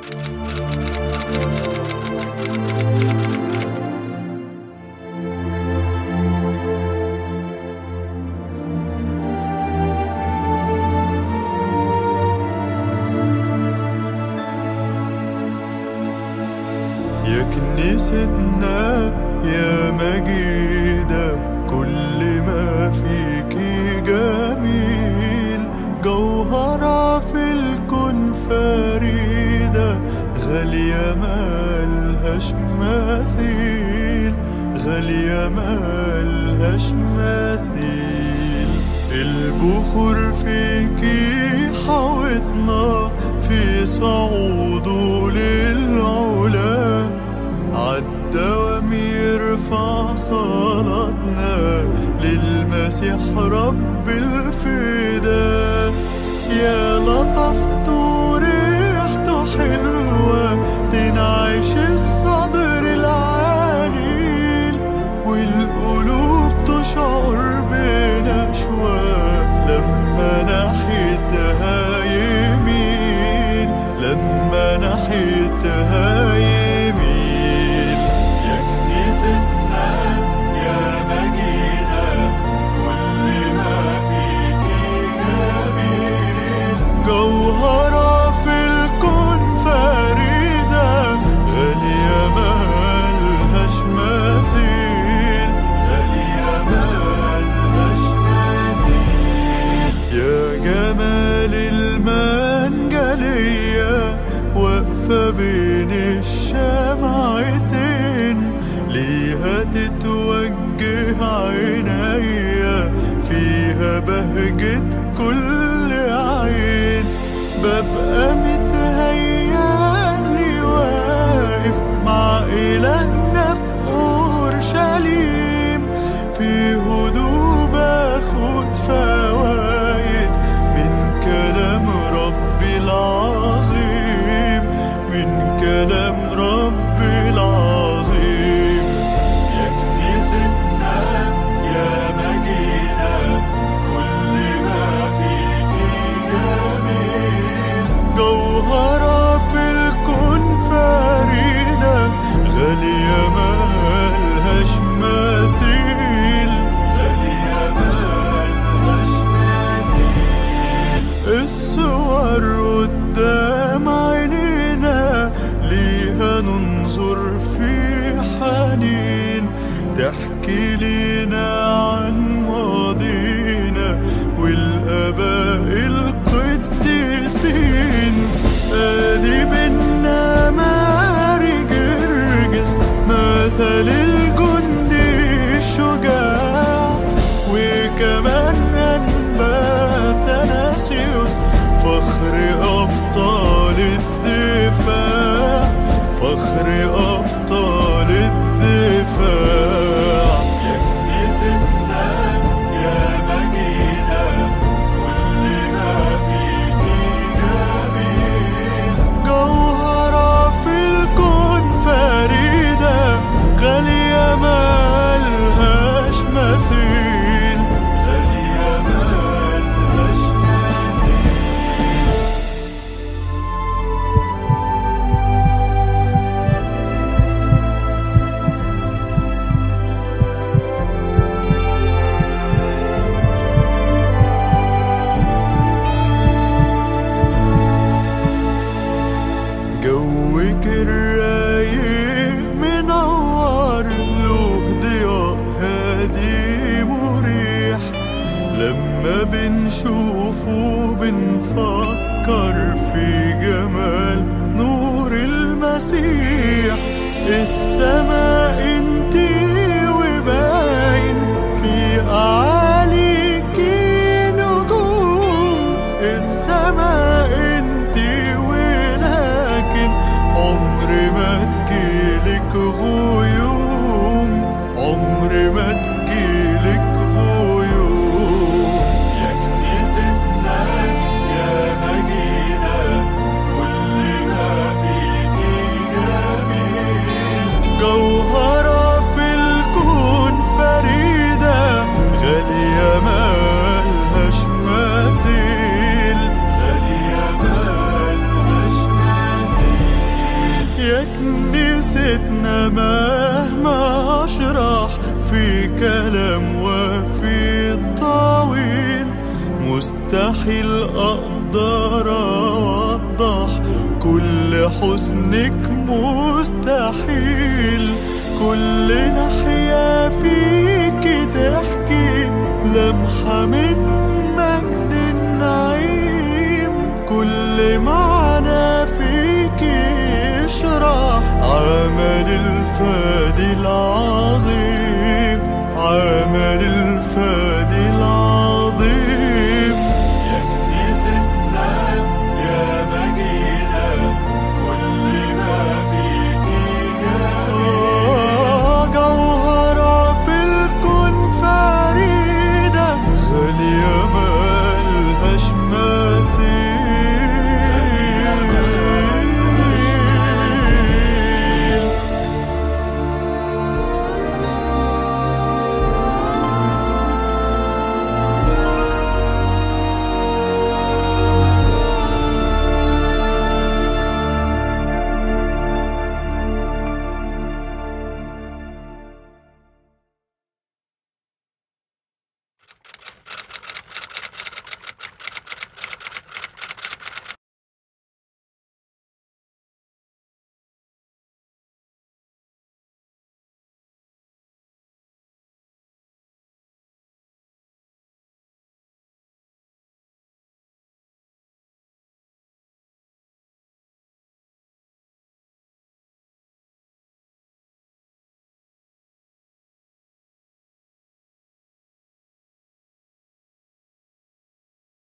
يا كنيستنا يا مجيدة، كل ما فيكي جميل، جوهرة في الكون فريدة، غالية ملهاش مثيل، غالية ملهاش مثيل. البخور فيكي حوطنا في صعوده للعلا، عالدوام يرفع صلاتنا للمسيح رب الفداء. يا لطفته ريحته حلوة تنعش الصدر العليل، والقلوب تشعر بنشوة لما ناحيتها يميل، لما ناحيتها يميل. يا كنيستنا يا مجيدة، كل ما فيكي جميل، جوهرة في الكون فريدة، غالية ملهاش مثيل، غالية ملهاش مثيل. يا جمال المنجلية واقفة بين الشمعتين، ليها تتوجه عينيا، فيها بهجة كل عين. ببقى متهيألي واقف مع إلهنا في أورشليم، في هدوء باخد فوايد من كلام ربي العظيم، من كلام ربي العظيم. يا كنيستنا يا مجيدة، كل ما فيكي جميل، جوهرة في الكون فريدة، غالية ملهاش مثيل، غالية ملهاش مثيل. الصور قدام عينينا ليها ننظر في حنين، تحكي لنا عن ماضينا والآباء القديسين. آدي منا ماري جرجس مثل الجندي الشجاع، وكمان أنبا ثناسيوس فخر أبطال الدفاع، فخر أبطال الدفاع. يا كنيستنا يا مجيدة، كل ما فيكي جميل، جوهرة في الكون فريدة، غالية ملهاش مثيل، غالية ملهاش مثيل. جوك الرايق منور له ضياء هادي مريح، لما بنشوفه بنفكر في جمال نور المسيح. السماء انتي وباين في أعاليكي نجوم، السماء انتي ولكن عمر ما تجيلك غيوم، عمر ما تجيلك غيوم. يا كنيستنا يا مجيدة، كل ما فيكي جميل، جوهرة في الكون فريدة، غالية ملهاش مثيل، غالية ملهاش مثيل. أنا مهما أشرح في كلام وفي طويل مستحيل أقدر أوضح كل حسنك، مستحيل كل ناحية فيك تحكي لمحة من مجد النعيم، كل معنى فيك يشرح عمل الفادي العظيم، عمل